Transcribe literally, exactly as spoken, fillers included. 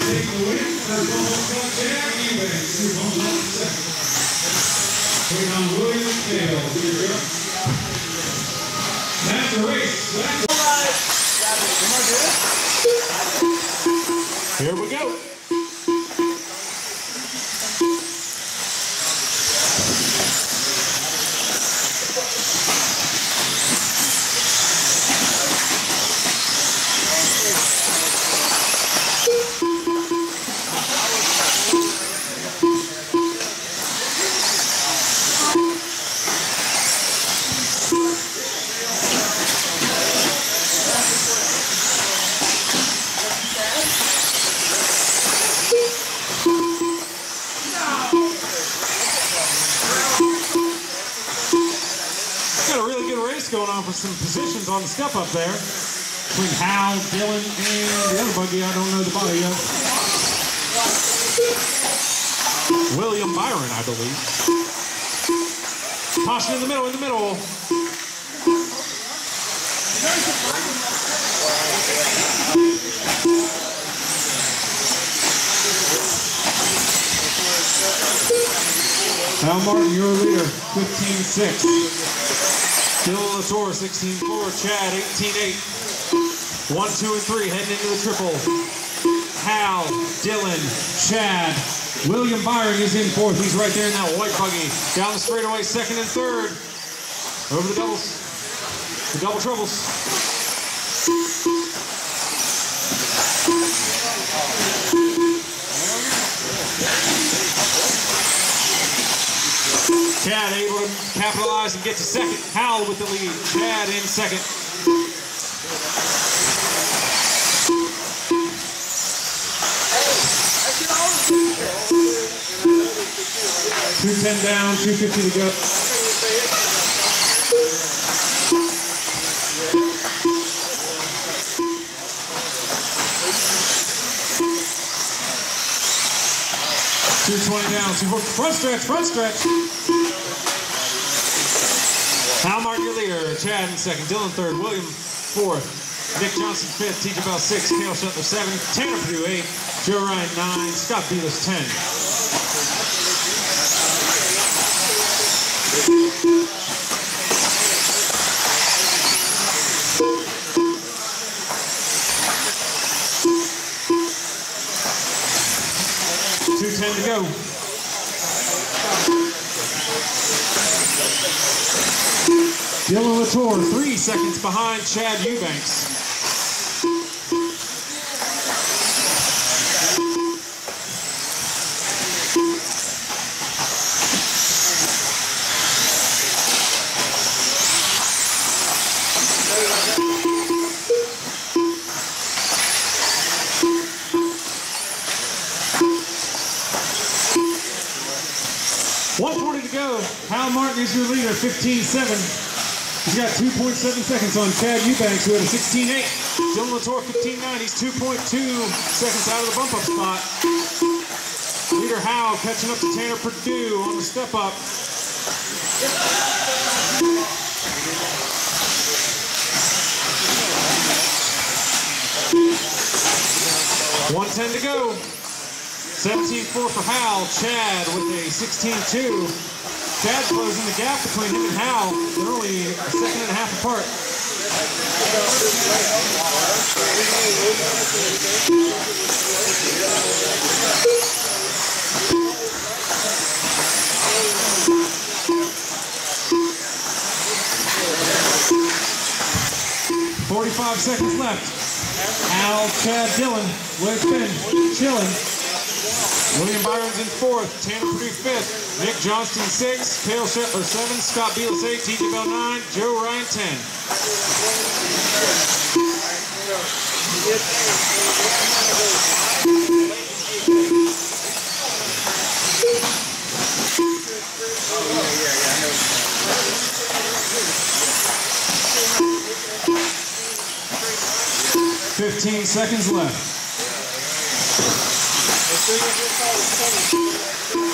take the win. First one was from Chad Eubanks, who comes on second. Taking on William Hale. That's the race. That's Here we go. Going on for some positions on the step up there between Hal, Dylan, and the other buggy. I don't know the body of. William Byron, I believe. Caution in the middle, in the middle. Hal Martin, your leader, fifteen six. Dylan Latour, sixteen four, Chad, eighteen eight. one, two, and three heading into the triple. Hal, Dylan, Chad. William Byron is in fourth. He's right there in that white buggy. Down the straightaway, second and third. Over the doubles. The double troubles. Chad able to capitalize and get to second. Hal with the lead. Chad in second. two ten down, two fifty to go. two twenty down, two forty. Front stretch, front stretch. Hal Martin, your leader. Chad in second. Dylan third. William fourth. Nick Johnson fifth. T J Bell six. Cale Shetler seven. Tanner Purdue eight. Joe Ryan nine. Scott Belis ten. two ten to go. Dylan Latour, three seconds behind Chad Eubanks. one forty to go. Hal Martin is your leader, fifteen seven. He's got two point seven seconds on Chad Eubanks, who had a sixteen eight. Dylan Latour, fifteen nine. He's two point two seconds out of the bump-up spot. Leader Hal catching up to Tanner Purdue on the step-up. one ten to go. seventeen four for Hal. Chad with a sixteen two. Chad closing the gap between him and Hal. They're only a second and a half apart. forty-five seconds left. Hal, Chad, Dylan, where it's been, chilling. William Byron's in fourth, Tanner Purdue fifth, Nick Johnston sixth, Cale Shetler seven, Scott Belis eight, T J Bell nine, Joe Ryan ten. Fifteen seconds left.